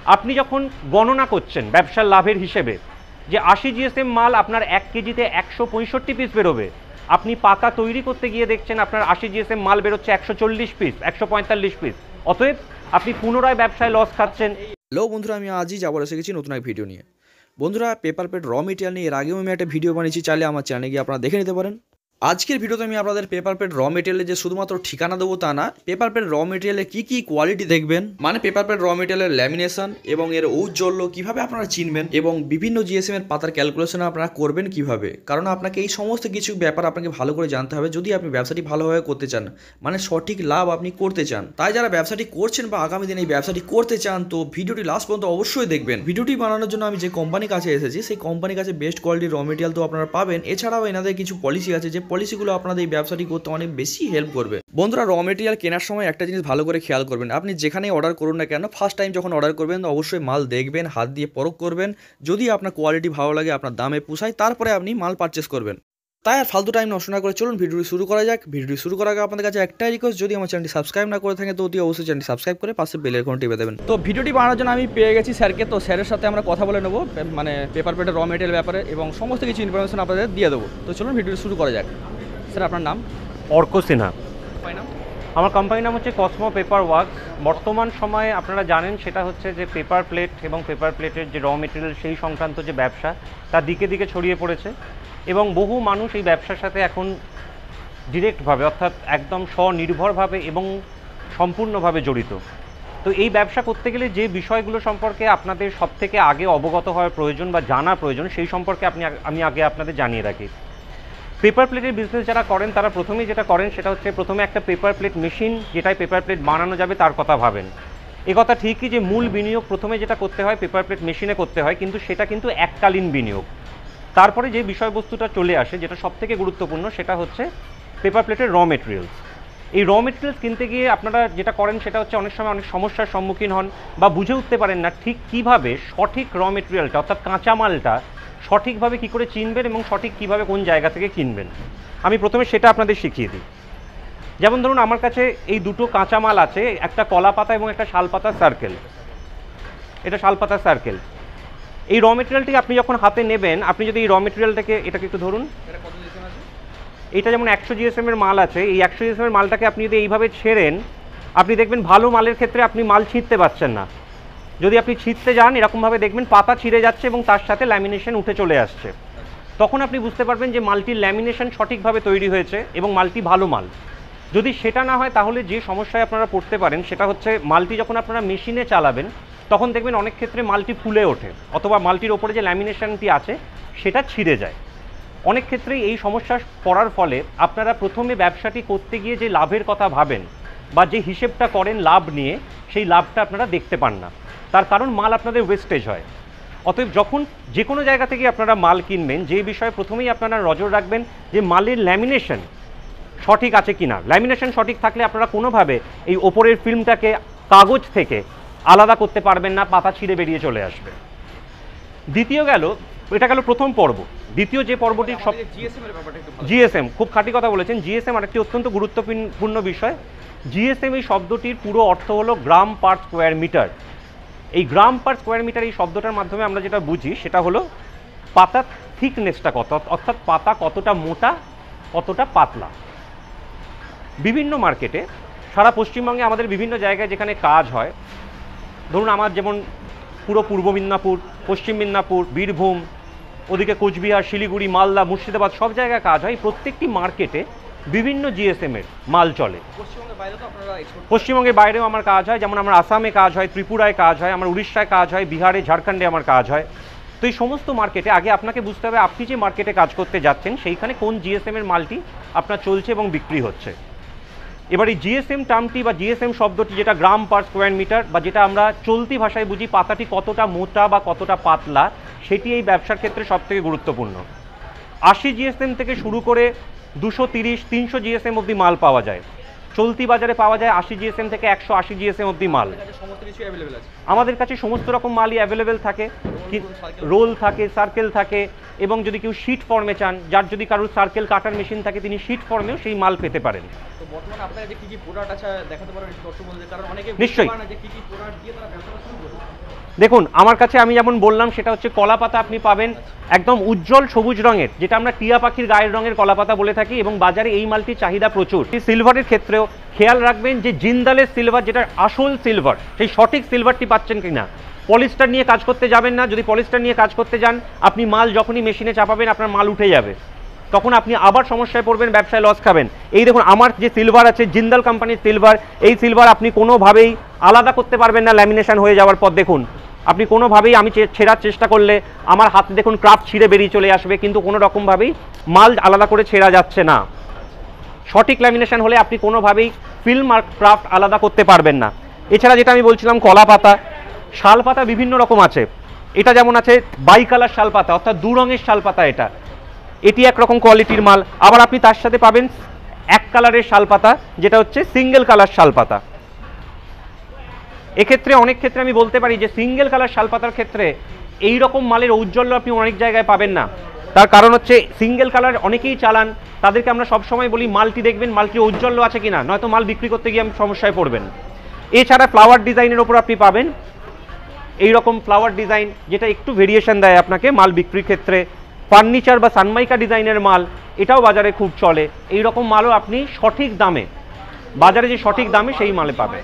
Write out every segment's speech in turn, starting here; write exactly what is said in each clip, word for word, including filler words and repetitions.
আপনি যখন গণনা করছেন ব্যবসার লাভের হিসেবে যে আশি জিএসএম মাল আপনার এক কেজিতে একশো পঁয়ষট্টি পিস বেরোবে, আপনি পাকা তৈরি করতে গিয়ে দেখছেন আপনার আশি জিএসএম মাল বেরোচ্ছে একশো চল্লিশ পিস, একশো পঁয়তাল্লিশ পিস। অতএব আপনি পুনরায় ব্যবসায় লস খাচ্ছেন। হ্যালো বন্ধুরা, আমি আজই যাবার এসে গেছি নতুন এক ভিডিও নিয়ে। বন্ধুরা, পেপার প্লেট র মেটেরিয়াল নিয়ে এর আগেও আমি একটা ভিডিও বানিয়েছি, চাইলে আমার চ্যানেলে গিয়ে আপনারা দেখে নিতে পারেন। আজকের ভিডিওতে আমি আপনাদের পেপার প্লেট র মেটেরিয়ালের যে শুধুমাত্র ঠিকানা দেবো তা না, পেপার প্লেট র মেটেরিয়ালের কী কী কোয়ালিটি দেখবেন, মানে পেপার প্লেট র মেটেরিয়ালের ল্যামিনেশন এবং এর ঔজ্জ্বল্য কীভাবে আপনারা চিনবেন এবং বিভিন্ন জিএসএম এর পাতার ক্যালকুলেশন আপনারা করবেন কিভাবে। কারণ আপনাকে এই সমস্ত কিছু ব্যাপার আপনাকে ভালো করে জানতে হবে যদি আপনি ব্যবসাটি ভালোভাবে করতে চান, মানে সঠিক লাভ আপনি করতে চান। তাই যারা ব্যবসাটি করছেন বা আগামী দিনে এই ব্যবসাটি করতে চান, তো ভিডিওটি লাস্ট পর্যন্ত অবশ্যই দেখবেন। ভিডিওটি বানানোর জন্য আমি যে কোম্পানির কাছে এসেছি, সেই কোম্পানির কাছে বেস্ট কোয়ালিটির র মেটেরিয়াল তো আপনারা পাবেন। এছাড়াও এনাদের কিছু পলিসি আছে, যে পলিসিগুলো আপনাদের এই ব্যবসাটি করতে অনেক বেশি হেল্প করবে। বন্ধুরা, র মেটেরিয়াল কেনার সময় একটা জিনিস ভালো করে খেয়াল করবেন। আপনি যেখানেই অর্ডার করুন না কেন, ফার্স্ট টাইম যখন অর্ডার করবেন অবশ্যই মাল দেখবেন, হাত দিয়ে পরখ করবেন। যদি আপনার কোয়ালিটি ভালো লাগে, আপনার দামে পোষায়, তারপরে আপনি মাল পারচেস করবেন। তাই আর ফালতু টাইম নষ্ট না করে চলুন ভিডিওটি শুরু করা যাক। ভিডিওটি শুরু করার আগে আপনাদের কাছে একটাই রিকোয়েস্ট, যদি আমার চ্যানেলটি সাবস্ক্রাইব না করে থাকেন তো অতি অবশ্যই চ্যানেলটি সাবস্ক্রাইব করে পাশে বেল আইকন টিপে দেবেন। তো ভিডিওটি বানানোর জন্য আমি পেয়ে গেছি স্যারকে। তো স্যারের সাথে আমরা কথা বলে নেবো, মানে পেপার প্লেটের র মেটেরিয়াল ব্যাপারে এবং সমস্ত কিছু ইনফরমেশন আপনাদের দিয়ে দেবো। তো চলুন ভিডিওটি শুরু করা যাক। স্যার, আপনার নাম? অর্ক সিনহা। আমার কোম্পানির নাম হচ্ছে কসমো পেপার ওয়ার্কস। বর্তমান সময়ে আপনারা জানেন সেটা হচ্ছে যে পেপার প্লেট এবং পেপার প্লেটের যে র মেটেরিয়াল সেই সংক্রান্ত যে ব্যবসা, তার দিকে দিকে ছড়িয়ে পড়েছে এবং বহু মানুষ এই ব্যবসার সাথে এখন ডিরেক্টভাবে অর্থাৎ একদম স্বনির্ভরভাবে এবং সম্পূর্ণভাবে জড়িত। তো এই ব্যবসা করতে গেলে যে বিষয়গুলো সম্পর্কে আপনাদের সবথেকে আগে অবগত হওয়ার প্রয়োজন বা জানা প্রয়োজন, সেই সম্পর্কে আপনি আমি আগে আপনাদের জানিয়ে রাখি। পেপার প্লেটের বিজনেস যারা করেন তারা প্রথমেই যেটা করেন সেটা হচ্ছে প্রথমে একটা পেপার প্লেট মেশিন, যেটাই পেপার প্লেট বানানো যাবে তার কথা ভাবেন। এ কথা ঠিকই যে মূল বিনিয়োগ প্রথমে যেটা করতে হয় পেপার প্লেট মেশিনে করতে হয়, কিন্তু সেটা কিন্তু এককালীন বিনিয়োগ। তারপরে যে বিষয়বস্তুটা চলে আসে, যেটা সবথেকে গুরুত্বপূর্ণ, সেটা হচ্ছে পেপার প্লেটের র মেটেরিয়ালস। এই র মেটেরিয়ালস কিনতে গিয়ে আপনারা যেটা করেন সেটা হচ্ছে অনেক সময় অনেক সমস্যার সম্মুখীন হন বা বুঝে উঠতে পারেন না ঠিক কীভাবে সঠিক র মেটেরিয়ালটা অর্থাৎ কাঁচামালটা সঠিকভাবে কী করে চিনবেন এবং সঠিক কীভাবে কোন জায়গা থেকে কিনবেন। আমি প্রথমে সেটা আপনাদের শিখিয়ে দিই। যেমন ধরুন, আমার কাছে এই দুটো কাঁচামাল আছে, একটা কলা পাতা এবং একটা শালপাতা সার্কেল। এটা শালপাতা সার্কেল। এই র মেটেরিয়ালটি আপনি যখন হাতে নেবেন, আপনি যদি এই র মেটেরিয়ালটাকে, এটাকে একটু ধরুন, এটা যেমন একশো জিএসএম এর মাল আছে, এই একশো জিএসএম এর মালটাকে আপনি যদি এইভাবে ছেড়েন, আপনি দেখবেন ভালো মালের ক্ষেত্রে আপনি মাল ছিঁড়তে পারছেন না। যদি আপনি ছিঁড়তে যান, এরকমভাবে দেখবেন পাতা ছিঁড়ে যাচ্ছে এবং তার সাথে ল্যামিনেশন উঠে চলে আসছে। তখন আপনি বুঝতে পারবেন যে মালটির ল্যামিনেশন সঠিকভাবে তৈরি হয়েছে এবং মালটি ভালো মাল। যদি সেটা না হয়, তাহলে যে সমস্যায় আপনারা পড়তে পারেন সেটা হচ্ছে মালটি যখন আপনারা মেশিনে চালাবেন তখন দেখবেন অনেক ক্ষেত্রে মালটি ফুলে ওঠে, অথবা মালটির ওপরে যে ল্যামিনেশনটি আছে সেটা ছিঁড়ে যায়। অনেক ক্ষেত্রেই এই সমস্যা পড়ার ফলে আপনারা প্রথমে ব্যবসাটি করতে গিয়ে যে লাভের কথা ভাবেন বা যে হিসেবটা করেন লাভ নিয়ে, সেই লাভটা আপনারা দেখতে পান না। তার কারণ মাল আপনাদের ওয়েস্টেজ হয়। অতএব যখন যে কোনো জায়গা থেকে আপনারা মাল কিনবেন, যে বিষয়ে প্রথমেই আপনারা নজর রাখবেন যে মালের ল্যামিনেশন সঠিক আছে কিনা। ল্যামিনেশন সঠিক থাকলে আপনারা কোনোভাবে এই ওপরের ফিল্মটাকে কাগজ থেকে আলাদা করতে পারবেন না, পাতা ছিঁড়ে বেরিয়ে চলে আসবে। দ্বিতীয় গেল, এটা গেল প্রথম পর্ব। দ্বিতীয় যে পর্বটি সব জিএসএম, খুব খাঁটি কথা বলেছেন। জিএসএম আরেকটি অত্যন্ত গুরুত্বপূর্ণ বিষয়। জিএসএম এই শব্দটির পুরো অর্থ হলো গ্রাম পার স্কোয়ার মিটার। এই গ্রাম পার স্কোয়ার মিটার এই শব্দটার মাধ্যমে আমরা যেটা বুঝি সেটা হলো পাতার থিকনেসটা কত, অর্থাৎ পাতা কতটা মোটা কতটা পাতলা। বিভিন্ন মার্কেটে সারা পশ্চিমবঙ্গে আমাদের বিভিন্ন জায়গায় যেখানে কাজ হয়, ধরুন আমার যেমন পুরো পূর্ব মিদনাপুর, পশ্চিম মিদনাপুর, বীরভূম, ওদিকে কোচবিহার, শিলিগুড়ি, মালদা, মুর্শিদাবাদ, সব জায়গায় কাজ হয়। প্রত্যেকটি মার্কেটে বিভিন্ন জিএসএমের মাল চলে। পশ্চিমবঙ্গের বাইরেও আমার কাজ হয়, যেমন আমার আসামে কাজ হয়, ত্রিপুরায় কাজ হয়, আমার উড়িষ্যায় কাজ হয়, বিহারে, ঝাড়খণ্ডে আমার কাজ হয়। তো এই সমস্ত মার্কেটে আগে আপনাকে বুঝতে হবে আপনি যে মার্কেটে কাজ করতে যাচ্ছেন সেইখানে কোন জিএসএমের মালটি আপনার চলছে এবং বিক্রি হচ্ছে। এবার এই জিএসএম টার্মটি বা জিএসএম শব্দটি, যেটা গ্রাম পার স্কোয়ার মিটার বা যেটা আমরা চলতি ভাষায় বুঝি পাতাটি কতটা মোটা বা কতটা পাতলা, সেটি এই ব্যবসার ক্ষেত্রে সবথেকে গুরুত্বপূর্ণ। আশি জিএসএম থেকে শুরু করে দুশো তিরিশ তিনশো জিএসএম অবধি মাল পাওয়া যায়। চলতি বাজারে পাওয়া যায় আশি জিএসএম থেকে একশো আশি জিএসএম অবধি মাল। আমাদের কাছে সমস্ত রকম মালই অ্যাভেলেবেল থাকে। রোল থাকে, সার্কেল থাকে, এবং যদি কেউ শিট ফর্মে চান, যার যদি কারোর সার্কেল কাটার মেশিন থাকে, তিনি শিট ফর্মেও সেই মাল পেতে পারেন। নিশ্চয়ই। দেখুন আমার কাছে আমি যেমন বললাম সেটা হচ্ছে কলা পাতা আপনি পাবেন একদম উজ্জ্বল সবুজ রঙের, যেটা আমরা টিয়া পাখির গায়ের রঙের কলা পাতা বলে থাকি, এবং বাজারে এই মালটির চাহিদা প্রচুর। সিলভারের ক্ষেত্রেও খেয়াল রাখবেন যে জিন্দালের সিলভার, যেটা আসল সিলভার, সেই সঠিক সিলভারটি পাচ্ছেন কিনা। পলিস্টার নিয়ে কাজ করতে যাবেন না, যদি পলিস্টার নিয়ে কাজ করতে যান আপনি মাল যখনই মেশিনে চাপাবেন আপনার মাল উঠে যাবে, তখন আপনি আবার সমস্যায় পড়বেন, ব্যবসায় লস খাবেন। এই দেখুন আমার যে সিলভার আছে জিন্দাল কোম্পানির সিলভার, এই সিলভার আপনি কোনোভাবেই আলাদা করতে পারবেন না ল্যামিনেশন হয়ে যাওয়ার পর। দেখুন আপনি কোনোভাবেই, আমি ছেঁড়ার চেষ্টা করলে আমার হাতে দেখুন ক্রাফট ছিঁড়ে বেরিয়ে চলে আসবে, কিন্তু কোনো রকমভাবেই মাল আলাদা করে ছেঁড়া যাচ্ছে না। সঠিক ল্যামিনেশন হলে আপনি কোনোভাবেই ফিল্ম আর ক্রাফট আলাদা করতে পারবেন না। এছাড়া যেটা আমি বলছিলাম কলা পাতা, শাল পাতা বিভিন্ন রকম আছে। এটা যেমন আছে বাই কালার শাল পাতা, অর্থাৎ দু রঙের শাল পাতা, এটা এটি একরকম কোয়ালিটির মাল। আবার আপনি তার সাথে পাবেন এক কালারের শাল পাতা, যেটা হচ্ছে সিঙ্গেল কালার শাল পাতা। এক্ষেত্রে অনেক ক্ষেত্রে আমি বলতে পারি যে সিঙ্গেল কালার শাল পাতার ক্ষেত্রে এই রকম মালের ঔজ্জ্বল্য আপনি অনেক জায়গায় পাবেন না। তার কারণ হচ্ছে সিঙ্গেল কালার অনেকেই চালান, তাদেরকে আমরা সবসময় বলি মালটি দেখবেন মালটি ঔজ্জ্বল্য আছে কিনা, নয়তো মাল বিক্রি করতে গিয়ে আমি সমস্যায় পড়বেন। এছাড়া ফ্লাওয়ার ডিজাইনের ওপর আপনি পাবেন এই রকম ফ্লাওয়ার ডিজাইন, যেটা একটু ভেরিয়েশন দেয় আপনাকে মাল বিক্রির ক্ষেত্রে। ফার্নিচার বা সানমাইকা ডিজাইনের মাল, এটাও বাজারে খুব চলে। এই রকম মালও আপনি সঠিক দামে, বাজারে যে সঠিক দামে সেই মালে পাবেন।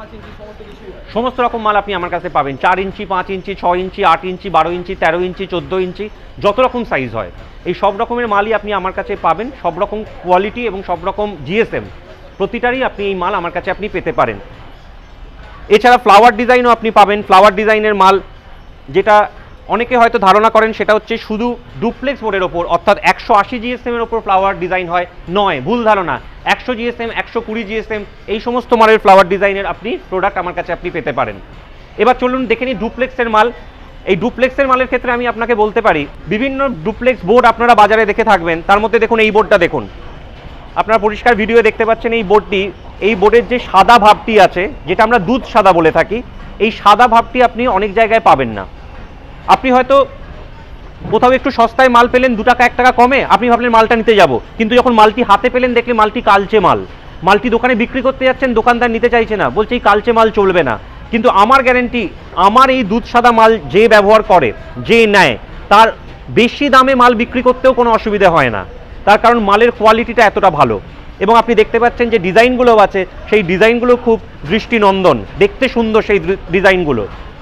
সমস্ত রকম মাল আপনি আমার কাছে পাবেন, চার ইঞ্চি, পাঁচ ইঞ্চি, ছয় ইঞ্চি, আট ইঞ্চি, বারো ইঞ্চি, তেরো ইঞ্চি, চোদ্দো ইঞ্চি, যত রকম সাইজ হয় এই সব রকমের মালই আপনি আমার কাছে পাবেন। সব রকম কোয়ালিটি এবং সব রকম জিএসএম প্রতিটারই আপনি এই মাল আমার কাছে আপনি পেতে পারেন। এছাড়া ফ্লাওয়ার ডিজাইনও আপনি পাবেন। ফ্লাওয়ার ডিজাইনের মাল, যেটা অনেকে হয়তো ধারণা করেন সেটা হচ্ছে শুধু ডুপ্লেক্স বোর্ডের ওপর, অর্থাৎ একশো আশি জিএসএম এর ওপর ফ্লাওয়ার ডিজাইন হয়, নয়, ভুল ধারণা। একশো জিএসএম, একশো কুড়ি জিএসএম এই সমস্ত মালের ফ্লাওয়ার ডিজাইনের আপনি প্রোডাক্ট আমার কাছে আপনি পেতে পারেন। এবার চলুন দেখে নিই ডুপ্লেক্সের মাল। এই ডুপ্লেক্সের মালের ক্ষেত্রে আমি আপনাকে বলতে পারি বিভিন্ন ডুপ্লেক্স বোর্ড আপনারা বাজারে দেখে থাকবেন। তার মধ্যে দেখুন এই বোর্ডটা দেখুন, আপনারা পরিষ্কার ভিডিও দেখতে পাচ্ছেন এই বোর্ডটি, এই বোর্ডের যে সাদা ভাবটি আছে, যেটা আমরা দুধ সাদা বলে থাকি, এই সাদা ভাবটি আপনি অনেক জায়গায় পাবেন না। আপনি হয়তো কোথাও একটু সস্তায় মাল পেলেন, দু টাকা এক টাকা কমে, আপনি ভাবলেন মালটা নিতে যাব, কিন্তু যখন মালটি হাতে পেলেন দেখলে মালটি কালচে মাল। মালটি দোকানে বিক্রি করতে যাচ্ছেন, দোকানদার নিতে চাইছে না, বলছে এই কালচে মাল চলবে না। কিন্তু আমার গ্যারেন্টি, আমার এই দুধ সাদা মাল যে ব্যবহার করে, যে নেয়, তার বেশি দামে মাল বিক্রি করতেও কোনো অসুবিধা হয় না। তার কারণ মালের কোয়ালিটিটা এতটা ভালো। এবং আপনি দেখতে পাচ্ছেন যে ডিজাইনগুলো আছে, সেই ডিজাইনগুলো খুব দৃষ্টিনন্দন, দেখতে সুন্দর সেই ডিজাইনগুলো।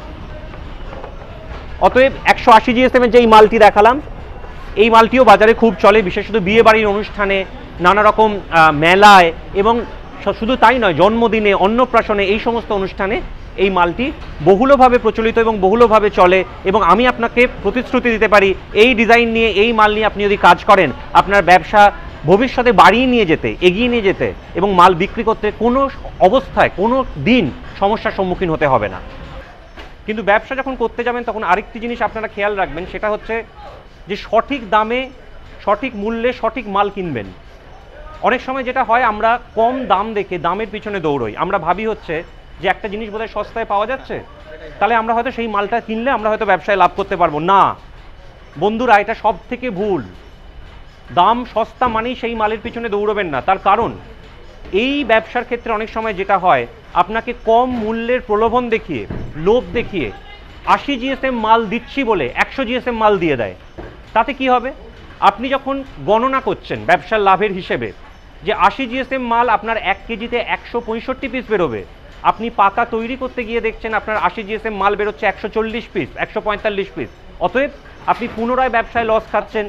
অতএব একশো আশি জিএসএমের যে এই মালটি দেখালাম, এই মালটিও বাজারে খুব চলে, বিশেষত বিয়ে বাড়ির অনুষ্ঠানে, নানা রকম মেলায়, এবং শুধু তাই নয়, জন্মদিনে, অন্নপ্রাশনে, এই সমস্ত অনুষ্ঠানে এই মালটি বহুলভাবে প্রচলিত এবং বহুলভাবে চলে। এবং আমি আপনাকে প্রতিশ্রুতি দিতে পারি, এই ডিজাইন নিয়ে, এই মাল নিয়ে আপনি যদি কাজ করেন, আপনার ব্যবসা ভবিষ্যতে বাড়িয়ে নিয়ে যেতে, এগিয়ে নিয়ে যেতে এবং মাল বিক্রি করতে কোনো অবস্থায়, কোনো দিন সমস্যার সম্মুখীন হতে হবে না। কিন্তু ব্যবসা যখন করতে যাবেন তখন আরেকটি জিনিস আপনারা খেয়াল রাখবেন, সেটা হচ্ছে যে সঠিক দামে, সঠিক মূল্যে সঠিক মাল কিনবেন। অনেক সময় যেটা হয়, আমরা কম দাম দেখে দামের পিছনে দৌড়ই। আমরা ভাবি হচ্ছে যে একটা জিনিস বোধহয় সস্তায় পাওয়া যাচ্ছে, তাহলে আমরা হয়তো সেই মালটা কিনলে আমরা হয়তো ব্যবসায় লাভ করতে পারবো না। বন্ধুরা, এটা সব থেকে ভুল। দাম সস্তা মানেই সেই মালের পিছনে দৌড়বেন না। তার কারণ এই ব্যবসার ক্ষেত্রে অনেক সময় যেটা হয়, আপনাকে কম মূল্যের প্রলোভন দেখিয়ে, লোভ দেখিয়ে আশি জিএসএম মাল দিচ্ছি বলে একশো জিএসএম মাল দিয়ে দেয়। তাতে কি হবে, আপনি যখন গণনা করছেন ব্যবসার লাভের হিসেবে যে আশি জিএসএম মাল আপনার এক কেজিতে একশো পঁয়ষট্টি পিস বেরোবে, আপনি পাতা তৈরি করতে গিয়ে দেখছেন আপনার আশি জিএসএম মাল বেরোচ্ছে একশো চল্লিশ পিস, একশো পঁয়তাল্লিশ পিস। অতএব আপনি পুনরায় ব্যবসায় লস খাচ্ছেন।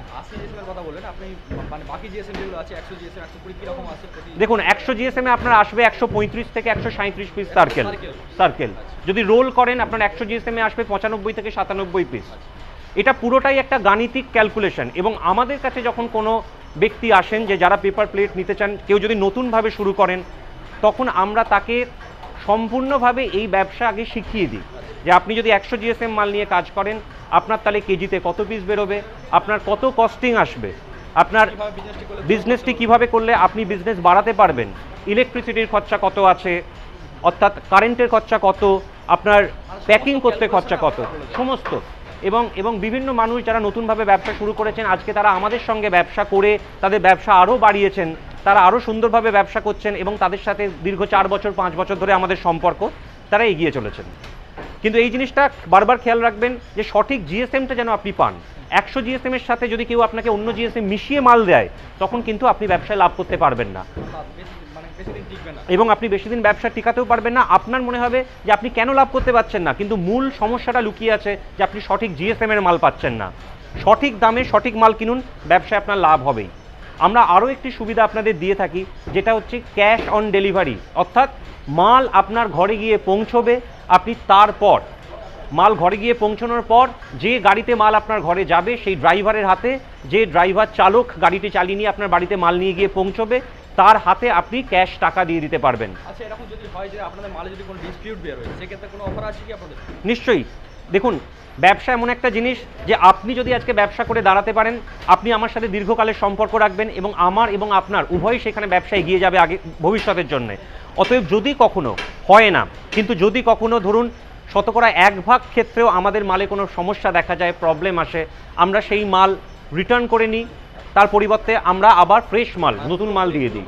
দেখুন, একশো জিএসএম এ আপনার আসবে একশো পঁয়ত্রিশ থেকে একশো সাঁত্রিশ পিস সার্কেল সার্কেল যদি রোল করেন আপনার একশো জিএসএম এ আসবে পঁচানব্বই থেকে সাতানব্বই পিস। এটা পুরোটাই একটা গাণিতিক ক্যালকুলেশন। এবং আমাদের কাছে যখন কোনো ব্যক্তি আসেন যে যারা পেপার প্লেট নিতে চান, কেউ যদি নতুনভাবে শুরু করেন, তখন আমরা তাকে সম্পূর্ণভাবে এই ব্যবসা আগে শিখিয়ে দিই যে আপনি যদি একশো জিএসএম মাল নিয়ে কাজ করেন, আপনার তাহলে কেজিতে কত পিস বেরোবে, আপনার কত কস্টিং আসবে, আপনার বিজনেসটি কিভাবে করলে আপনি বিজনেস বাড়াতে পারবেন, ইলেকট্রিসিটির খরচা কত আছে, অর্থাৎ কারেন্টের খরচা কত, আপনার প্যাকিং করতে খরচা কত, সমস্ত। এবং এবং বিভিন্ন মানুষ যারা নতুনভাবে ব্যবসা শুরু করেছেন, আজকে তারা আমাদের সঙ্গে ব্যবসা করে তাদের ব্যবসা আরও বাড়িয়েছেন, তারা আরও সুন্দরভাবে ব্যবসা করছেন এবং তাদের সাথে দীর্ঘ চার বছর পাঁচ বছর ধরে আমাদের সম্পর্ক, তারা এগিয়ে চলেছেন। কিন্তু এই জিনিসটা বারবার খেয়াল রাখবেন যে সঠিক জিএসএমটা যেন আপনি পান। একশো জিএসএম এর সাথে যদি কেউ আপনাকে অন্য জিএসএম মিশিয়ে মাল দেয় তখন কিন্তু আপনি ব্যবসায় লাভ করতে পারবেন না এবং আপনি বেশি দিন ব্যবসা টিকাতেও পারবেন না। আপনার মনে হবে যে আপনি কেন লাভ করতে পারছেন না, কিন্তু মূল সমস্যাটা লুকিয়ে আছে যে আপনি সঠিক জিএসএম এর মাল পাচ্ছেন না। সঠিক দামে সঠিক মাল কিনুন, ব্যবসায় আপনার লাভ হবেই। আমরা আরও একটি সুবিধা আপনাদের দিয়ে থাকি যেটা হচ্ছে ক্যাশ অন ডেলিভারি, অর্থাৎ মাল আপনার ঘরে গিয়ে পৌঁছবে, আপনি তারপর মাল ঘরে গিয়ে পৌঁছানোর পর যে গাড়িতে মাল আপনার ঘরে যাবে সেই ড্রাইভারের হাতে, যে ড্রাইভার চালক গাড়িটি চালিয়ে নিয়ে আপনার বাড়িতে মাল নিয়ে গিয়ে পৌঁছবে, তার হাতে আপনি ক্যাশ টাকা দিয়ে দিতে পারবেন। আচ্ছা, এরকম যদি হয় যে আপনাদের মালে যদি কোনো ডিসপিউট বের হয় সেক্ষেত্রে কোনো অফার আছে কি আপনাদের? নিশ্চয়ই। দেখুন, ব্যবসা এমন একটা জিনিস যে আপনি যদি আজকে ব্যবসা করে দাঁড়াতে পারেন, আপনি আমার সাথে দীর্ঘকালের সম্পর্ক রাখবেন এবং আমার এবং আপনার উভয়ই সেখানে ব্যবসা এগিয়ে যাবে আগে ভবিষ্যতের জন্য। অতএব যদি কখনো হয় না, কিন্তু যদি কখনো ধরুন শতকরা এক ভাগ ক্ষেত্রেও আমাদের মালে কোনো সমস্যা দেখা যায়, প্রবলেম আসে, আমরা সেই মাল রিটার্ন করে নিই, তার পরিবর্তে আমরা আবার ফ্রেশ মাল, নতুন মাল দিয়ে দিই।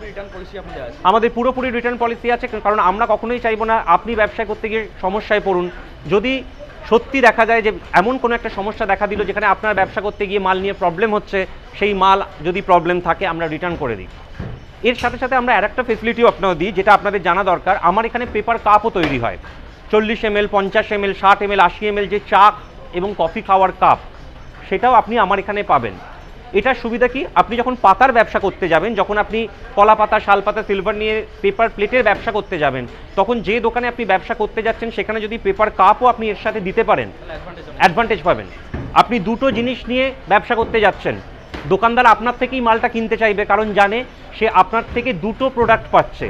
আমাদের পুরোপুরি রিটার্ন পলিসি আছে, কারণ আমরা কখনোই চাইবো না আপনি ব্যবসা করতে গিয়ে সমস্যায় পড়ুন। যদি সত্যি দেখা যায় যে এমন কোনো একটা সমস্যা দেখা দিল যেখানে আপনার ব্যবসা করতে গিয়ে মাল নিয়ে প্রবলেম হচ্ছে, সেই মাল যদি প্রবলেম থাকে আমরা রিটার্ন করে দিই। এর সাথে সাথে আমরা আরেকটা ফেসিলিটিও আপনাদের দিই যেটা আপনাদের জানা দরকার। আমার এখানে পেপার কাপও তৈরি হয়, চল্লিশ এম এল, পঞ্চাশ এম এল, ষাট এম এল, আশি এম এল যে চা এবং কফি খাওয়ার কাপ, সেটাও আপনি আমার এখানে পাবেন। এটার সুবিধা কি, আপনি যখন পাতার ব্যবসা করতে যাবেন, যখন আপনি কলা পাতা, শাল পাতা, সিলভার নিয়ে পেপার প্লেটের ব্যবসা করতে যাবেন, তখন যে দোকানে আপনি ব্যবসা করতে যাচ্ছেন সেখানে যদি পেপার কাপও আপনি এর সাথে দিতে পারেন, অ্যাডভান্টেজ পাবেন। আপনি দুটো জিনিস নিয়ে ব্যবসা করতে যাচ্ছেন, দোকানদার আপনার থেকেই মালটা কিনতে চাইবে, কারণ জানে সে আপনার থেকে দুটো প্রোডাক্ট পাচ্ছে,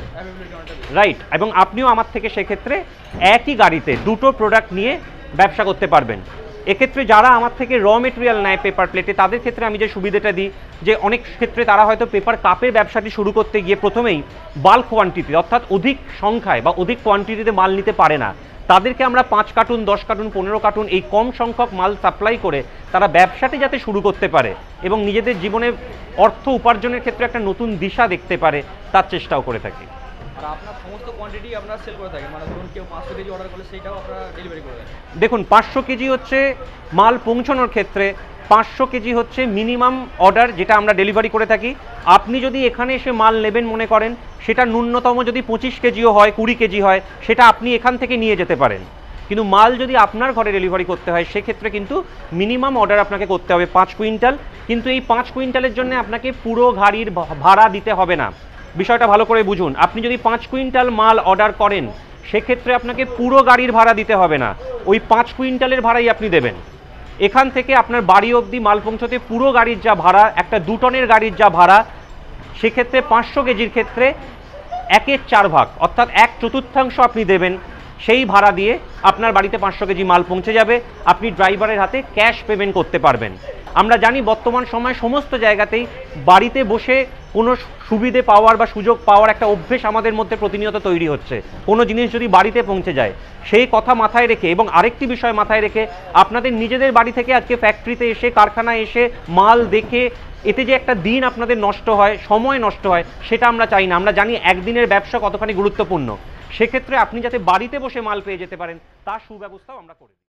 রাইট, এবং আপনিও আমার থেকে সেক্ষেত্রে একই গাড়িতে দুটো প্রোডাক্ট নিয়ে ব্যবসা করতে পারবেন। এক্ষেত্রে যারা আমার থেকে র মেটেরিয়াল নেয় পেপার প্লেটে, তাদের ক্ষেত্রে আমি যে সুবিধাটা দিই যে অনেক ক্ষেত্রে তারা হয়তো পেপার কাপের ব্যবসাটি শুরু করতে গিয়ে প্রথমেই বাল্ক কোয়ান্টিটি, অর্থাৎ অধিক সংখ্যায় বা অধিক কোয়ান্টিটিতে মাল নিতে পারে না, তাদেরকে আমরা পাঁচ কার্টুন, দশ কার্টুন, পনেরো কার্টুন এই কম সংখ্যক মাল সাপ্লাই করে তারা ব্যবসাটি যাতে শুরু করতে পারে এবং নিজেদের জীবনে অর্থ উপার্জনের ক্ষেত্রে একটা নতুন দিশা দেখতে পারে, তার চেষ্টাও করে থাকি। আর আপনার সমস্ত কোয়ান্টিটি আপনারা সেল করে থাকেন, মানে ধরুন কেউ পাঁচশো কেজি অর্ডার করলে সেইটাও আপনারা ডেলিভারি করে দেন? দেখুন, পাঁচশো কেজি হচ্ছে মাল পৌঁছানোর ক্ষেত্রে, পাঁচশো কেজি হচ্ছে মিনিমাম অর্ডার যেটা আমরা ডেলিভারি করে থাকি। আপনি যদি এখানে এসে মাল নেবেন মনে করেন, সেটা ন্যূনতম যদি পঁচিশ কেজিও হয়, কুড়ি কেজি হয়, সেটা আপনি এখান থেকে নিয়ে যেতে পারেন। কিন্তু মাল যদি আপনার ঘরে ডেলিভারি করতে হয় সেক্ষেত্রে কিন্তু মিনিমাম অর্ডার আপনাকে করতে হবে পাঁচ কুইন্টাল। কিন্তু এই পাঁচ কুইন্টালের জন্য আপনাকে পুরো গাড়ির ভাড়া দিতে হবে না। বিষয়টা ভালো করে বুঝুন, আপনি যদি পাঁচ কুইন্টাল মাল অর্ডার করেন সেক্ষেত্রে আপনাকে পুরো গাড়ির ভাড়া দিতে হবে না, ওই পাঁচ কুইন্টালের ভাড়াই আপনি দেবেন। এখান থেকে আপনার বাড়ি অবধি মাল পৌঁছতে পুরো গাড়ির যা ভাড়া, একটা দু টনের গাড়ির যা ভাড়া, সেক্ষেত্রে পাঁচশো কেজির ক্ষেত্রে একের চার ভাগ অর্থাৎ এক চতুর্থাংশ আপনি দেবেন। সেই ভাড়া দিয়ে আপনার বাড়িতে পাঁচশো কেজি মাল পৌঁছে যাবে, আপনি ড্রাইভারের হাতে ক্যাশ পেমেন্ট করতে পারবেন। আমরা জানি বর্তমান সময় সমস্ত জায়গাতেই বাড়িতে বসে কোনো সুবিধে পাওয়ার বা সুযোগ পাওয়ার একটা অভ্যেস আমাদের মধ্যে প্রতিনিয়ত তৈরি হচ্ছে। কোনো জিনিস যদি বাড়িতে পৌঁছে যায় সেই কথা মাথায় রেখে এবং আরেকটি বিষয় মাথায় রেখে আপনাদের নিজেদের বাড়ি থেকে আজকে ফ্যাক্টরিতে এসে, কারখানায় এসে মাল দেখে এতে যে একটা দিন আপনাদের নষ্ট হয়, সময় নষ্ট হয়, সেটা আমরা চাই না। আমরা জানি একদিনের ব্যবসা কতখানি গুরুত্বপূর্ণ। সেক্ষেত্রে আপনি যাতে বাড়িতে বসে মাল পেয়ে যেতে পারেন তার সুব্যবস্থাও আমরা করি।